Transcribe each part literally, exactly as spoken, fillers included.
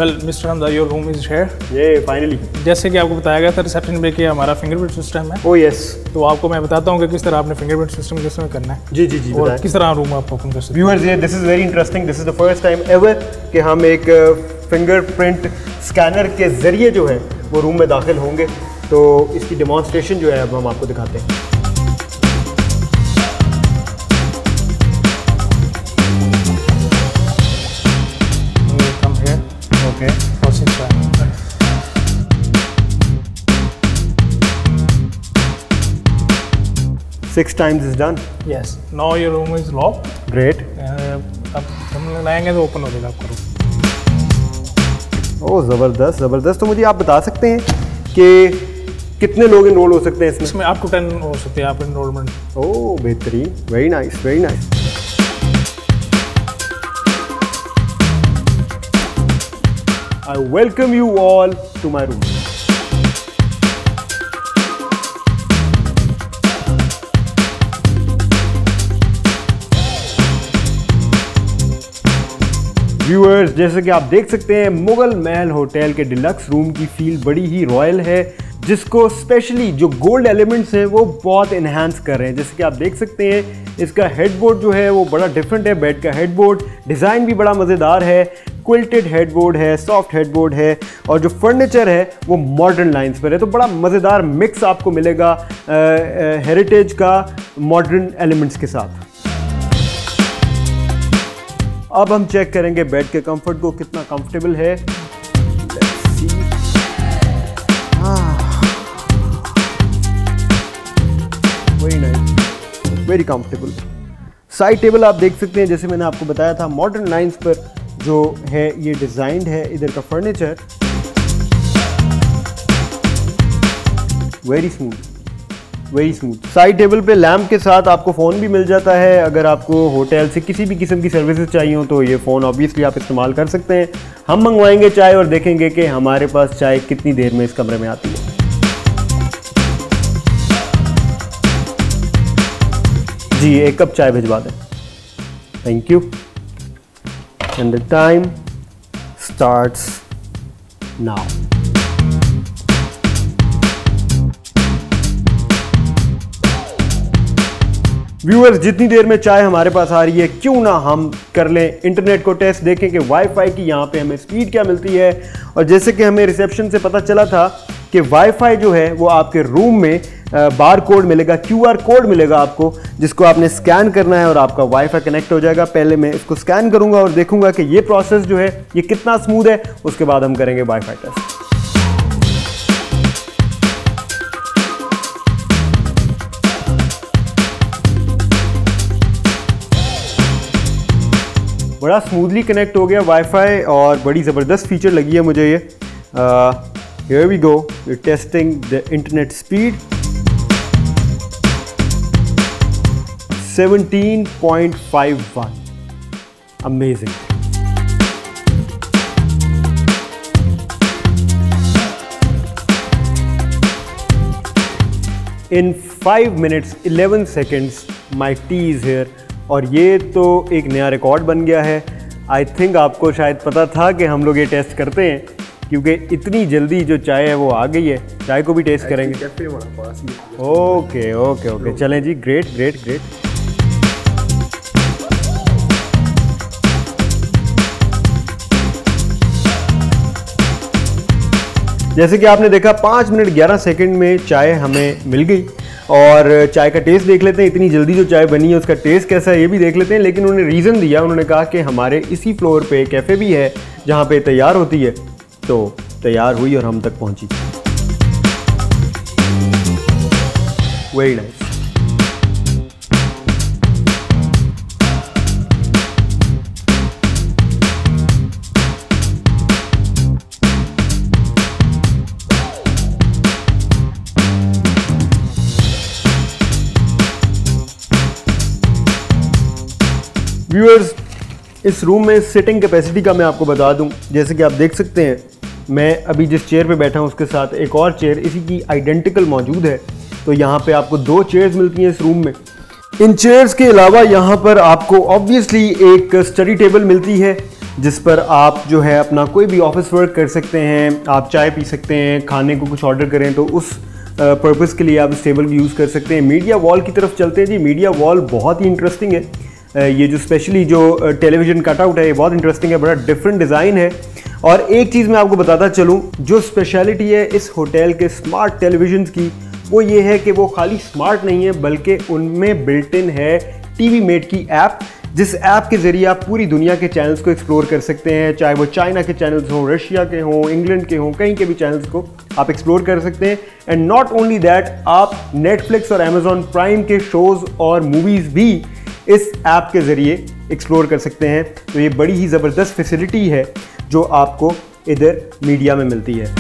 Well mister Hamza, your room is here. ये finally जैसे कि आपको बताया गया था रिसेप्शन पे कि हमारा फिंगरप्रिंट सिस्टम है। Oh yes. तो आपको मैं बताता हूँ कि किस तरह आपने फिंगरप्रिंट सिस्टम किस तरह करना है। जी जी जी और किस तरह रूम आप ओपन कर सकते हैं। व्यूअर्स, ये this is very interesting. This is the first time ever कि हम एक फिंगरप्रिंट स्कैनर के ज़रिए जो है वो रूम में दाखिल होंगे। तो इसकी डेमॉन्स्ट्रेशन जो है अब हम आपको दिखाते हैं। Okay. Process time. Six times is done. Yes. Now your room is locked. Great. Uh, अब हम लगाएंगे तो ओपन हो जाएगा आपका रूम। ओह ज़बरदस्त ज़बरदस्त। तो मुझे आप बता सकते हैं कि कितने लोग इनरोल हो सकते हैं इसमें? इसमें आपको टेन हो सकते हैं आप इनरोलमेंट। ओह बेहतरीन, very nice very nice. I welcome you all to my room. Viewers, जैसे कि आप देख सकते हैं मुगल महल होटल के डिलक्स रूम की फील बड़ी ही रॉयल है, जिसको स्पेशली जो गोल्ड एलिमेंट्स हैं वो बहुत इन्हांस कर रहे हैं। जैसे कि आप देख सकते हैं इसका हेडबोर्ड जो है वो बड़ा डिफरेंट है। बेड का हेडबोर्ड डिज़ाइन भी बड़ा मज़ेदार है। क्विल्टेड हेडबोर्ड है, सॉफ्ट हेडबोर्ड है और जो फर्नीचर है वो मॉडर्न लाइंस पर है। तो बड़ा मज़ेदार मिक्स आपको मिलेगा हेरिटेज का मॉडर्न एलिमेंट्स के साथ। अब हम चेक करेंगे बेड के कंफर्ट को, कितना कंफर्टेबल है। Let's see. Very nice, very comfortable. Side table आप देख सकते हैं, जैसे मैंने आपको बताया था मॉडर्न लाइंस पर जो है ये डिजाइन्ड है। इधर का furniture very smooth very smooth. Side table पे लैम्प के साथ आपको फ़ोन भी मिल जाता है। अगर आपको होटल से किसी भी किस्म की सर्विसेज चाहिए हो तो ये फ़ोन ऑब्वियसली आप इस्तेमाल कर सकते हैं। हम मंगवाएंगे चाय और देखेंगे कि हमारे पास चाय कितनी देर में इस कमरे में आती है। जी एक कप चाय भिजवा दें। Thank you. And the time starts now. Viewers, जितनी देर में चाय हमारे पास आ रही है, क्यों ना हम कर लें इंटरनेट को टेस्ट, देखें कि वाईफाई की यहाँ पे हमें स्पीड क्या मिलती है। और जैसे कि हमें रिसेप्शन से पता चला था कि वाईफाई जो है वो आपके रूम में बार कोड मिलेगा, क्यूआर कोड मिलेगा आपको, जिसको आपने स्कैन करना है और आपका वाईफाई कनेक्ट हो जाएगा। पहले मैं इसको स्कैन करूंगा और देखूंगा कि ये प्रोसेस जो है ये कितना स्मूथ है। उसके बाद हम करेंगे वाईफाई टेस्ट। बड़ा स्मूथली कनेक्ट हो गया वाईफाई और बड़ी ज़बरदस्त फीचर लगी है मुझे ये। Here we go, we are testing the internet speed. Seventeen point five one, amazing. In five minutes eleven seconds my tea is here. और ये तो एक नया रिकॉर्ड बन गया है। आई थिंक आपको शायद पता था कि हम लोग ये टेस्ट करते हैं, क्योंकि इतनी जल्दी जो चाय है वो आ गई है। चाय को भी टेस्ट करेंगे। ओके ओके ओके, चलें जी। Great great great. जैसे कि आपने देखा पाँच मिनट ग्यारह सेकंड में चाय हमें मिल गई। और चाय का टेस्ट देख लेते हैं, इतनी जल्दी जो चाय बनी है उसका टेस्ट कैसा है ये भी देख लेते हैं। लेकिन उन्होंने रीज़न दिया, उन्होंने कहा कि हमारे इसी फ्लोर पे कैफ़े भी है जहाँ पे तैयार होती है। तो तैयार हुई और हम तक पहुँची। Very nice. व्यूअर्स, इस रूम में सिटिंग कैपेसिटी का मैं आपको बता दूं, जैसे कि आप देख सकते हैं मैं अभी जिस चेयर पे बैठा हूं उसके साथ एक और चेयर इसी की आइडेंटिकल मौजूद है। तो यहाँ पे आपको दो चेयर्स मिलती हैं इस रूम में। इन चेयर्स के अलावा यहाँ पर आपको ऑब्वियसली एक स्टडी टेबल मिलती है जिस पर आप जो है अपना कोई भी ऑफिस वर्क कर सकते हैं, आप चाय पी सकते हैं, खाने को कुछ ऑर्डर करें तो उस पर्पज़ के लिए आप इस टेबल को यूज़ कर सकते हैं। मीडिया वॉल की तरफ चलते हैं जी। मीडिया वॉल बहुत ही इंटरेस्टिंग है। ये जो स्पेशली जो टेलीविज़न कटआउट है ये बहुत इंटरेस्टिंग है, बड़ा डिफरेंट डिज़ाइन है। और एक चीज़ मैं आपको बताता चलूँ, जो स्पेशलिटी है इस होटल के स्मार्ट टेलीविज़न की वो ये है कि वो खाली स्मार्ट नहीं है बल्कि उनमें बिल्ट इन है टीवी मेट की ऐप, जिस ऐप के ज़रिए आप पूरी दुनिया के चैनल्स को एक्सप्लोर कर सकते हैं, चाहे वो चाइना के चैनल्स हों, रशिया के हों, इंग्लैंड के हों, कहीं के भी चैनल्स को आप एक्सप्लोर कर सकते हैं। एंड नॉट ओनली दैट, आप नेटफ्लिक्स और अमेजॉन प्राइम के शोज़ और मूवीज़ भी इस ऐप के ज़रिए एक्सप्लोर कर सकते हैं। तो ये बड़ी ही ज़बरदस्त फैसिलिटी है जो आपको इधर मीडिया में मिलती है।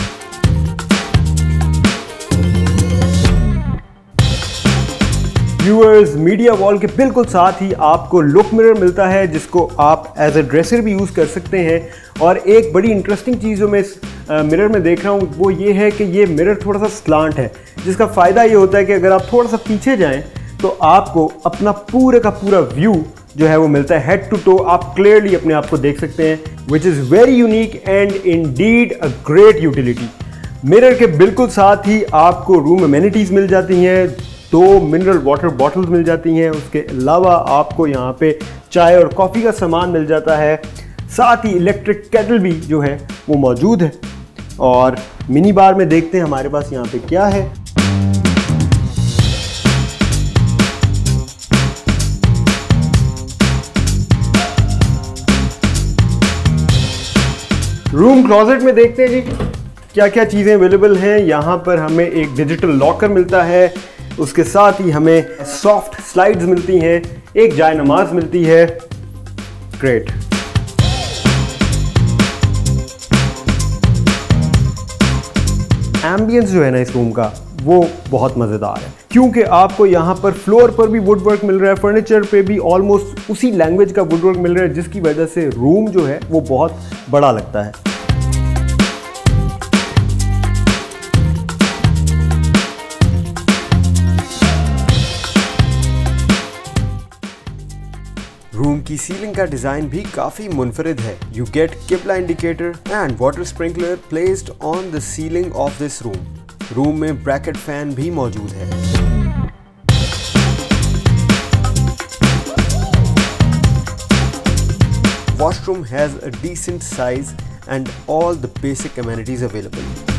व्यूअर्स, मीडिया वॉल के बिल्कुल साथ ही आपको लुक मिरर मिलता है जिसको आप एज ए ड्रेसर भी यूज़ कर सकते हैं। और एक बड़ी इंटरेस्टिंग चीज़ जो मैं इस मिरर में देख रहा हूँ वो ये है कि ये मिरर थोड़ा सा स्लांट है, जिसका फ़ायदा ये होता है कि अगर आप थोड़ा सा पीछे जाएं तो आपको अपना पूरे का पूरा व्यू जो है वो मिलता है, हेड टू टो आप क्लियरली अपने आप को देख सकते हैं, which is very unique and indeed a great utility. Mirror के बिल्कुल साथ ही आपको रूम अमेनिटीज़ मिल जाती हैं, दो मिनरल वाटर बॉटल्स मिल जाती हैं, उसके अलावा आपको यहाँ पे चाय और कॉफ़ी का सामान मिल जाता है, साथ ही इलेक्ट्रिक केटल भी जो है वो मौजूद है। और मिनी बार में देखते हैं हमारे पास यहाँ पे क्या है। रूम क्लोजेट में देखते हैं जी क्या क्या चीज़ें अवेलेबल हैं। यहाँ पर हमें एक डिजिटल लॉकर मिलता है, उसके साथ ही हमें सॉफ्ट स्लाइड्स मिलती हैं, एक जाय नमाज मिलती है। ग्रेट। एम्बियंस जो है ना इस रूम का वो बहुत मज़ेदार है, क्योंकि आपको यहाँ पर फ्लोर पर भी वुड वर्क मिल रहा है, फर्नीचर पे भी ऑलमोस्ट उसी लैंग्वेज का वुड वर्क मिल रहा है, जिसकी वजह से रूम जो है वो बहुत बड़ा लगता है। रूम की सीलिंग का डिजाइन भी काफी मुनफरिद है। यू गेट किबला indicator and water sprinkler placed on the ceiling of this room. Room में ब्रैकेट फैन भी मौजूद है। Washroom has a decent size and all the basic amenities available.